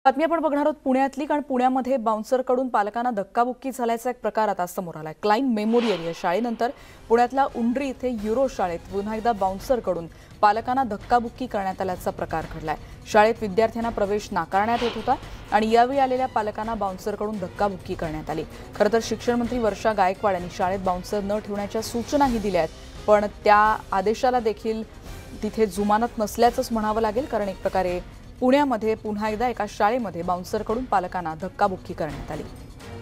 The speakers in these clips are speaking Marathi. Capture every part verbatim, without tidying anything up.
बातमी आपण बघणार आहोत पुण्यातली, कारण पुण्यामध्ये बाउन्सरकडून पालकांना धक्काबुक्की झाल्याचा एक प्रकार आता समोर आलाय। क्लाइन मेमोरियल या शाळेनंतर पुण्यातल्या उंडरी इथे युरो शाळेत पुन्हा एकदा बाउन्सरकडून पालकांना धक्काबुक्की करण्यात आल्याचा प्रकार घडलाय। शाळेत विद्यार्थ्यांना प्रवेश नाकारण्यात येत होता आणि यावेळी आलेल्या पालकांना बाउन्सरकडून धक्काबुक्की करण्यात आली। खरं तर शिक्षण मंत्री वर्षा गायकवाड यांनी शाळेत बाउन्सर न ठेवण्याच्या सूचनाही दिल्या आहेत, पण त्या आदेशाला देखील तिथे जुमानत नसल्याचंच म्हणावं लागेल, कारण एक प्रकारे पुण्यामध्ये पुन्हा एकदा एका शाळेमध्ये बाउन्सरकडून पालकांना धक्काबुक्की करण्यात आली।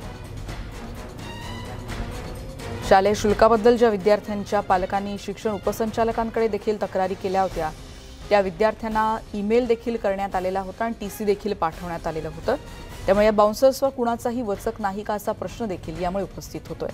शालेय शुल्काबद्दल ज्या विद्यार्थ्यांच्या पालकांनी शिक्षण उपसंचालकांकडे देखील तक्रारी केल्या होत्या, त्या विद्यार्थ्यांना ईमेल देखील करण्यात आलेला होता आणि टीसी देखील पाठवण्यात आलेलं होतं। त्यामुळे या बाउन्सर्सवर कुणाचाही वचक नाही का असा प्रश्न देखील यामुळे उपस्थित होतोय।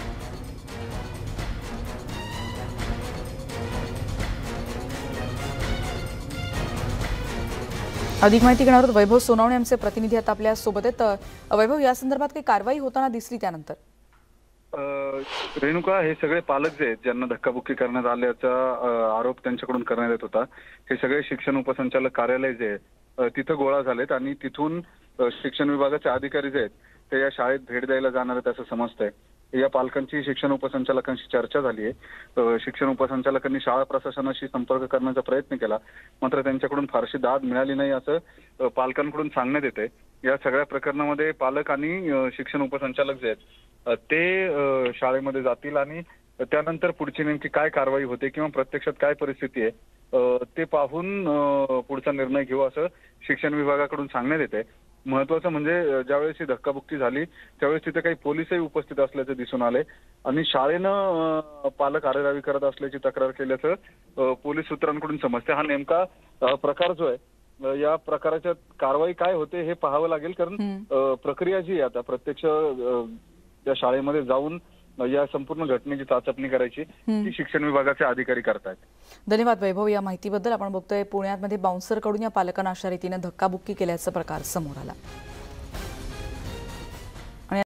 अधिक माहिती घेणार आहोत वैभव सोनवणे आमचे प्रतिनिधी आता आपल्या सोबत आहेत। वैभव, या संदर्भात काही कारवाई होताना दिसली त्यानंतर? रेणुका, हे सगळे पालक जे आहेत ज्यांना धक्काबुक्की करण्यात आल्याचा आरोप त्यांच्याकडून करण्यात येत होता, हे सगळे शिक्षण उपसंचालक कार्यालय जे आहे तिथं गोळा झालेत आणि तिथून शिक्षण विभागाचे अधिकारी जे आहेत ते या शाळेत भेट द्यायला जाणार आहेत असं समजतंय। या पालकांची शिक्षण उपसंचालकांशी चर्चा झाली आहे। शिक्षण उपसंचालकांनी शाळा प्रशासनाशी संपर्क करण्याचा प्रयत्न केला, मात्र त्यांच्याकडून फारशी दाद मिळाली नाही असं पालकांकडून सांगण्यात येते। या सगळ्या प्रकरणामध्ये पालक आणि शिक्षण उपसंचालक जे आहेत ते शाळेमध्ये जातील आणि त्यानंतर पुढची नेमकी काय कारवाई होते किंवा प्रत्यक्षात काय परिस्थिती आहे ते पाहून पुढचा निर्णय घेऊ असं शिक्षण विभागाकडून सांगण्यात येते। महत्वाचं म्हणजे ज्यावेळेस ही धक्काबुक्की झाली त्यावेळेस तिथे काही पोलीसही उपस्थित असल्याचे दिसून आले आणि शाळेनं पालक आरेरावी करत असल्याची तक्रार केल्याचं पोलीस सूत्रांकडून समजते। हा नेमका प्रकार जो आहे, या प्रकाराच्या कारवाई काय होते हे पाहावं लागेल, कारण प्रक्रिया जी आहे आता प्रत्यक्ष त्या शाळेमध्ये जाऊन या संपूर्ण घटनेची चाचपणी करायची ती शिक्षण विभागाचे अधिकारी करतायत। धन्यवाद वैभव या माहितीबद्दल। आपण बघतोय पुण्यामध्ये बाउन्सरकडून या पालकांना अशा रीतीने धक्काबुक्की केल्याचा प्रकार समोर आला।